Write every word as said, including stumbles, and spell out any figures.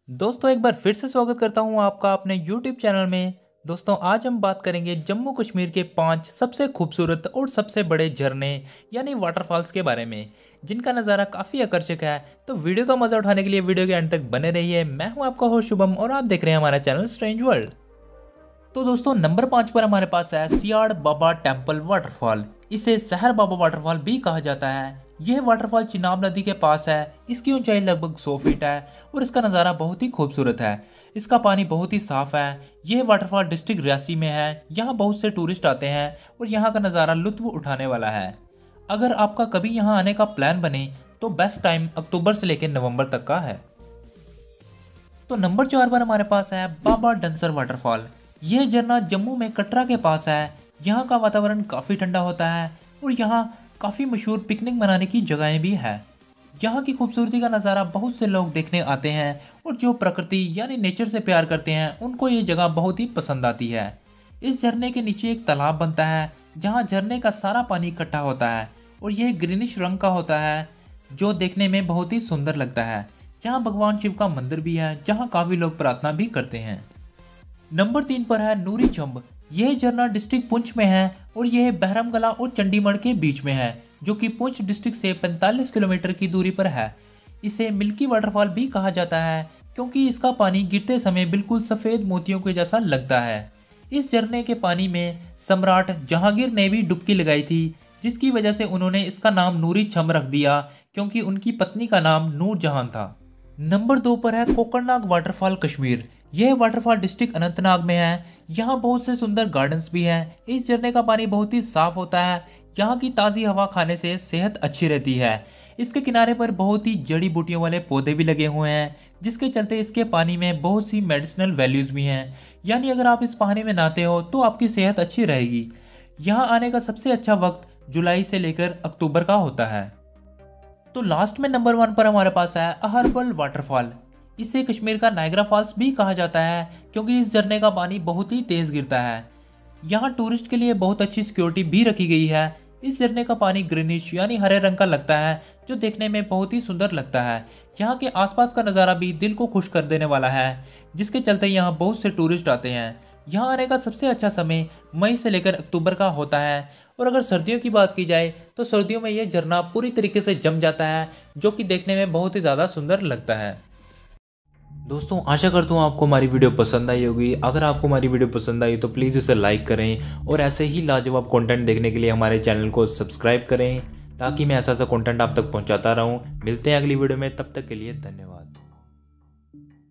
दोस्तों एक बार फिर से स्वागत करता हूं आपका अपने यूट्यूब चैनल में। दोस्तों आज हम बात करेंगे जम्मू कश्मीर के पांच सबसे खूबसूरत और सबसे बड़े झरने यानी वाटरफॉल्स के बारे में, जिनका नज़ारा काफ़ी आकर्षक है। तो वीडियो का मज़ा उठाने के लिए वीडियो के अंत तक बने रहिए। मैं हूं आपका होस्ट शुभम और आप देख रहे हैं हमारा चैनल स्ट्रेंज वर्ल्ड। तो दोस्तों नंबर पाँच पर हमारे पास है सियाड़ बाबा टेम्पल वाटरफॉल। इसे सहर बाबा वाटरफॉल भी कहा जाता है। यह वाटरफॉल चिनाब नदी के पास है। इसकी ऊंचाई लगभग सौ फीट है और इसका नज़ारा बहुत ही खूबसूरत है। इसका पानी बहुत ही साफ है। यह वाटरफॉल डिस्ट्रिक्ट रियासी में है। यहाँ बहुत से टूरिस्ट आते हैं और यहाँ का नज़ारा लुत्फ उठाने वाला है। अगर आपका कभी यहाँ आने का प्लान बने तो बेस्ट टाइम अक्टूबर से लेकर नवंबर तक का है। तो नंबर चार पर हमारे पास है बाबा डंसर वाटरफॉल। यह झरना जम्मू में कटरा के पास है। यहाँ का वातावरण काफ़ी ठंडा होता है और यहाँ काफ़ी मशहूर पिकनिक मनाने की जगहें भी है। यहाँ की खूबसूरती का नज़ारा बहुत से लोग देखने आते हैं और जो प्रकृति यानी नेचर से प्यार करते हैं उनको ये जगह बहुत ही पसंद आती है। इस झरने के नीचे एक तालाब बनता है जहाँ झरने का सारा पानी इकट्ठा होता है और यह ग्रीनिश रंग का होता है जो देखने में बहुत ही सुंदर लगता है। यहाँ भगवान शिव का मंदिर भी है जहाँ काफ़ी लोग प्रार्थना भी करते हैं। नंबर तीन पर है नूरी चंब। यह झरना डिस्ट्रिक्ट पुंछ में है और यह बहरमगला और चंडीगढ़ के बीच में है, जो कि पुंछ डिस्ट्रिक्ट से पैंतालीस किलोमीटर की दूरी पर है। इसे मिल्की वाटरफॉल भी कहा जाता है क्योंकि इसका पानी गिरते समय बिल्कुल सफ़ेद मोतियों के जैसा लगता है। इस झरने के पानी में सम्राट जहांगीर ने भी डुबकी लगाई थी, जिसकी वजह से उन्होंने इसका नाम नूरी चंब रख दिया क्योंकि उनकी पत्नी का नाम नूर जहां था। नंबर दो पर है कोकरनाग वाटरफॉल कश्मीर। यह वाटरफॉल डिस्ट्रिक्ट अनंतनाग में है। यहाँ बहुत से सुंदर गार्डन्स भी हैं। इस झरने का पानी बहुत ही साफ होता है। यहाँ की ताज़ी हवा खाने से सेहत अच्छी रहती है। इसके किनारे पर बहुत ही जड़ी बूटियों वाले पौधे भी लगे हुए हैं, जिसके चलते इसके पानी में बहुत सी मेडिसिनल वैल्यूज़ भी हैं। यानी अगर आप इस पानी में नहाते हो तो आपकी सेहत अच्छी रहेगी। यहाँ आने का सबसे अच्छा वक्त जुलाई से लेकर अक्टूबर का होता है। तो लास्ट में नंबर वन पर हमारे पास है अहरबल वाटरफॉल। इसे कश्मीर का नायग्रा फॉल्स भी कहा जाता है क्योंकि इस झरने का पानी बहुत ही तेज़ गिरता है। यहाँ टूरिस्ट के लिए बहुत अच्छी सिक्योरिटी भी रखी गई है। इस झरने का पानी ग्रीनिश यानी हरे रंग का लगता है, जो देखने में बहुत ही सुंदर लगता है। यहाँ के आसपास का नज़ारा भी दिल को खुश कर देने वाला है, जिसके चलते यहाँ बहुत से टूरिस्ट आते हैं। यहाँ आने का सबसे अच्छा समय मई से लेकर अक्टूबर का होता है। और अगर सर्दियों की बात की जाए तो सर्दियों में यह झरना पूरी तरीके से जम जाता है, जो कि देखने में बहुत ही ज़्यादा सुंदर लगता है। दोस्तों आशा करता हूँ आपको हमारी वीडियो पसंद आई होगी। अगर आपको हमारी वीडियो पसंद आई तो प्लीज़ इसे लाइक करें और ऐसे ही लाजवाब कंटेंट देखने के लिए हमारे चैनल को सब्सक्राइब करें, ताकि मैं ऐसा ऐसा कंटेंट आप तक पहुँचाता रहूँ। मिलते हैं अगली वीडियो में, तब तक के लिए धन्यवाद।